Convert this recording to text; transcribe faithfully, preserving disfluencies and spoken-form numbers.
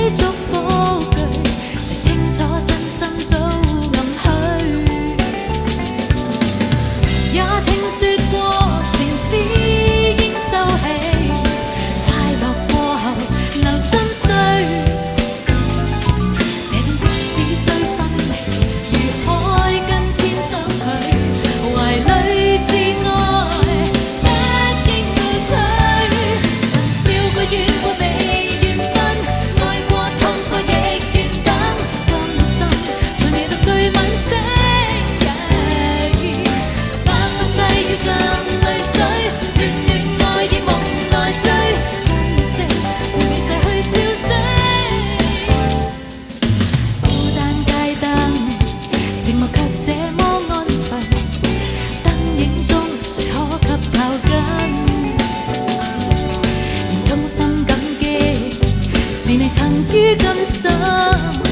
祝福句，說清楚真心早暗去。也聽說過情只應收起，快樂過後留心碎。這段即使雖分離，如海跟天相距，懷裏自愛不應告吹。曾笑過怨過未願分，愛過痛過亦願等，甘心在你獨具吻聲。百萬世要像淚水，亂亂愛意夢內追，珍惜會被逝去消逝。孤單街燈，寂寞卻這麼安分，燈影中誰可給靠近？仍衷心感激，是你曾於今生。